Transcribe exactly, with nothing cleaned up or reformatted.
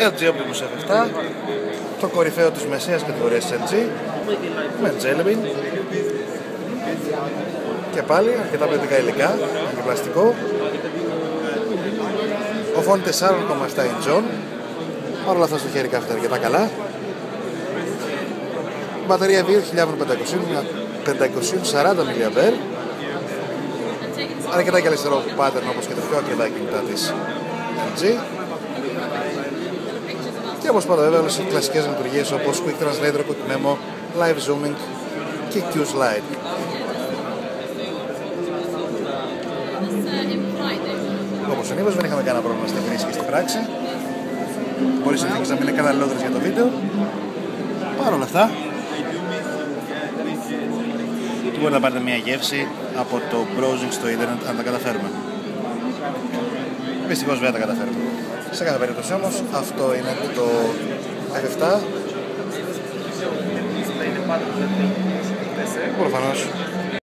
ελ τζι Optimus εφ επτά, το κορυφαίο της μεσαίας κατηγορίας ελ τζι, με Jelly Bean και πάλι αρκετά ποιοτικά υλικά και πλαστικό. Οφόνη τέσσερα κόμμα επτά ιντσών, παρόλα αυτά στο χέρι κάθεται αρκετά καλά. Μπαταρία δύο χιλιάδες πεντακόσια σαράντα μιλιαμπέρ, αρκετά και αριστερό pattern όπως και τα πιο ακριβά κινητά της ελ τζι. Και όπως πάντα βέβαια όλες οι κλασικές λειτουργίες όπως Quick Translator, Quick Memo, Live Zooming και Q Slide. Όπως συνήθως δεν είχαμε κανένα πρόβλημα στη χρήση και στην πράξη. Μπορεί συνήθως να μην είναι καταλληλότερες για το βίντεο. Παρ' όλα αυτά, μπορείτε να πάρετε μια γεύση από το browsing στο ίντερνετ αν τα καταφέρουμε. Δυστυχώς δεν τα καταφέρουμε. Σε κάθε περίπτωση όμως, αυτό είναι το εφ επτά. Προφανώς